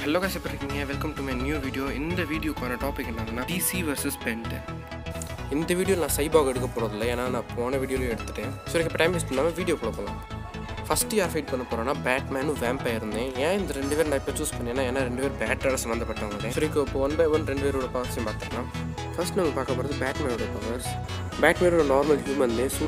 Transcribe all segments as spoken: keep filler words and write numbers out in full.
Hello guys, welcome to my new video. In the video on a topic is D C versus Benverse. In this video, I will show you how to do it. Video so, if time is not video. First year fight Batman and Vampire. I choose Batman. So, one by one, first, we will talk about Batman powers. Batman is a normal human. Suit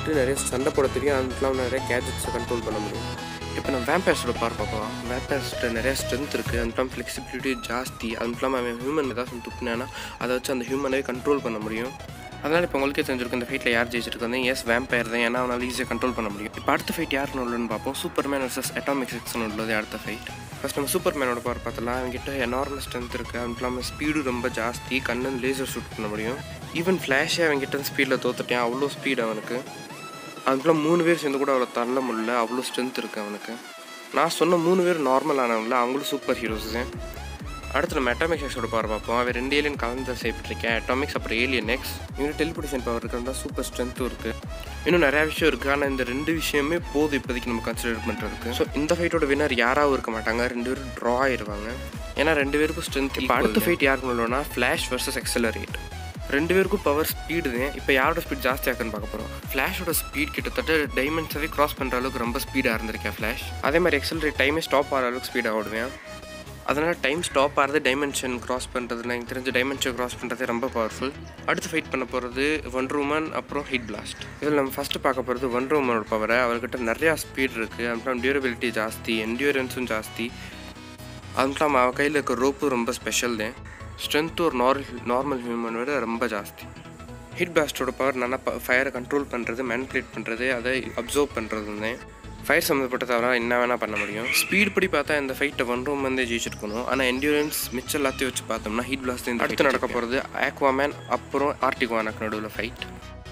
and gadgets control. இப்போ நம்ம வேம்பயர்ஸோட பார் பார்ப்போம். வேம்பயர்ஸ்கிட்ட நிறைய strength இருக்குது, அதுவும் flexibility ஜாஸ்தி. அதுவும் இல்லாமல் அவன் ஹியூமன் ஏதாவது துப்புனானா அதை வச்சு அந்த ஹியூமனே கண்ட்ரோல் பண்ண முடியும். அதனால் இப்போ உங்களுக்கே தெரிஞ்சிருக்கும் இந்த ஃபைட்டில் யார் ஜெயிச்சிருக்காங்க. எஸ் வேம்பயர் தான், ஏன்னா அவனால் ஈஸியாக கண்ட்ரோல் பண்ண முடியும். இப்போ அடுத்த ஃபைட் யாருன்னு உள்ளுன்னு பார்ப்போம். சூப்பர்மேன் வர்சஸ் அட்டாமிக் சிக்ஸ்னு உள்ளது அடுத்த ஃபைட். ஃபஸ்ட் நம்ம சூப்பர்மேனோட பார் பார்த்தலாம். அவங்ககிட்ட எனார்மல் ஸ்ட்ரென்த் இருக்குது, அதுவும் இல்லாமல் ஸ்பீடு ரொம்ப ஜாஸ்தி. கண்ணன் லேசர் ஷூட் பண்ண முடியும். ஈவன் ஃப்ளாஷே அவங்ககிட்ட ஸ்பீடில் தோத்துட்டேன், அவ்வளோ ஸ்பீடு அவனுக்கு. அதுக்குள்ள மூணு பேர் சேர்ந்து கூட அவ்வளோ தள்ள முடியல, அவ்வளோ ஸ்ட்ரென்த் இருக்குது அவனுக்கு. நான் சொன்ன மூணு பேர் நார்மலானவங்கள, அவங்களும் சூப்பர் ஹீரோஸ் தான். அடுத்து நம்ம அட்டாமிக் எக்ஸோட பவர் பார்ப்போம். அவன் ரெண்டு ஏலியன் கலந்து சேர்த்துருக்கேன், அட்டாமிக்ஸ் அப்புறம் ஏலியன் எக்ஸ். இவங்க டெலிபோர்டேஷன் பவர் இருக்கிறதா சூப்பர் ஸ்ட்ரென்த்தும் இருக்குது. இன்னும் நிறையா விஷயம் இருக்குது, ஆனால் இந்த ரெண்டு விஷயமே போதும் இப்போதைக்கு நம்ம கன்சிடர் பண்ணுறதுக்கு. ஸோ இந்த ஃபைட்டோட வின்னர் யாராகவும் இருக்க மாட்டாங்க, ரெண்டு பேரும் ட்ரா ஆயிடுவாங்க. ஏன்னா ரெண்டு பேருக்கும் ஸ்ட்ரென்த். இப்போ அடுத்த ஃபைட் யாருக்கு இல்லைன்னா ஃப்ளாஷ் வர்சஸ் எக்ஸலரேட். ரெண்டு பேருக்கும் பவர் ஸ்பீடு தான். இப்போ யாரோட ஸ்பீட் ஜாஸ்தி ஆக்குன்னு பார்க்க போகிறோம். ஃப்ளாஷோட ஸ்பீட் கிட்டத்தட்ட டைமென்ஷனவே கிராஸ் பண்ணுற அளவுக்கு ரொம்ப ஸ்பீடாக இருந்திருக்கேன் ஃப்ளாஷ். அதே மாதிரி எக்ஸலரேட் டைமே ஸ்டாப் ஆகிற அளவுக்கு ஸ்பீடாக ஓடுவேன். அதனால் டைம் ஸ்டாப் ஆகிறது டைமென்ஷன் கிராஸ் பண்ணுறதுல எனக்கு தெரிஞ்ச டைமென்ஷன் கிராஸ் பண்ணுறதே ரொம்ப பவர்ஃபுல். அடுத்து ஃபைட் பண்ண போகிறது ஒண்டர் உமன் அப்புறம் ஹீட் பிளாஸ்ட். இதில் நம்ம ஃபஸ்ட்டு பார்க்க போகிறது ஒண்டர் உமனோட பவரை. அவர்கிட்ட நிறையா ஸ்பீட் இருக்குது, அப்புறம் டியூரபிலிட்டி ஜாஸ்தி, என்டியூரன்ஸும் ஜாஸ்தி. அதுவும் இல்லாமல் அவன் கையில் இருக்க ரோப்பு ரொம்ப ஸ்பெஷல் தான். ஸ்ட்ரென்த் ஒரு நார்மல் நார்மல் ஹியூமன் விட ரொம்ப ஜாஸ்தி. ஹீட் பிளாஸ்டோட பவர் நல்லா ஃபயரை கண்ட்ரோல் பண்ணுறது, மேனிப்புலேட் பண்ணுறது, அதை அப்சர்வ் பண்ணுறது தான். ஃபயர் சம்மந்தப்பட்டது அவரால் என்ன வேணால் பண்ண முடியும். ஸ்பீட் படி பார்த்தா இந்த ஃபைட்டை ஒன் ரூம் வந்து ஜெயிச்சிருக்கணும். ஆனால் என்டியூரன்ஸ் மிச்சம் எல்லாத்தையும் வச்சு பார்த்தோம்னா ஹீட் பிளாஸ்ட் இந்த அடுத்து நடக்க போகிறது ஆக்வாமேன் அப்புறம் ஆர்டிக்வானுக்கு நடுவில் ஃபைட்.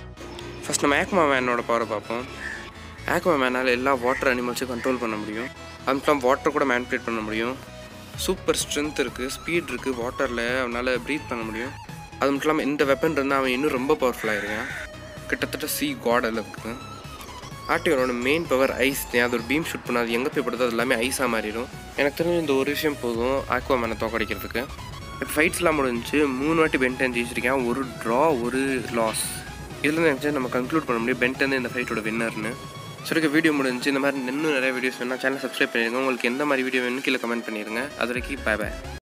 ஃபஸ்ட் நம்ம ஆக்வாமேனோட பவரை பார்ப்போம். ஆக்வாமேனால் எல்லா வாட்டர் அனிமல்ஸையும் கண்ட்ரோல் பண்ண முடியும். அதுவும் வாட்டர் கூட மேனிப்புலேட் பண்ண முடியும். சூப்பர் ஸ்ட்ரென்த் இருக்குது, ஸ்பீட் இருக்குது, வாட்டரில் அவனால் ப்ரீத் பண்ண முடியும். அது மட்டும் இல்லாமல் இந்த வெப்பன் இருந்தால் அவன் இன்னும் ரொம்ப பவர்ஃபுல்லாக இருக்கான், கிட்டத்தட்ட சி காட் அளவுக்கு. ஆர்டிகனோட மெயின் பவர் ஐஸ் தான். அது ஒரு பீம் ஷூட் பண்ணாது, எங்கே போய் படுதோ அது எல்லாமே ஐஸாக மாறிடும். எனக்கு தெரிஞ்ச இந்த ஒரு விஷயம் போதும் ஆக்வாமேனை தோக்கடிக்கிறதுக்கு. இப்போ ஃபைட்ஸ்லாம் முடிஞ்சு மூணு வாட்டி பென்டன் ஜெயிச்சிருக்கேன், ஒரு ட்ரா ஒரு லாஸ். இதில் நினச்சி நம்ம கன்க்ளூட் பண்ண முடியும் பென்டன் இந்த ஃபைட்டோட வின்னர்னு. சரி, வீடியோ முடிஞ்சு. இந்த மாதிரி இன்னும் நிறைய வீடியோஸ் வேணால் சேனல் சப்ஸ்கிரைப் பண்ணிடுங்க. உங்களுக்கு எந்த மாதிரி வீடியோ வேணும்னு கீழே கமெண்ட் பண்ணிடுங்க. அது வரைக்கும் பை பை.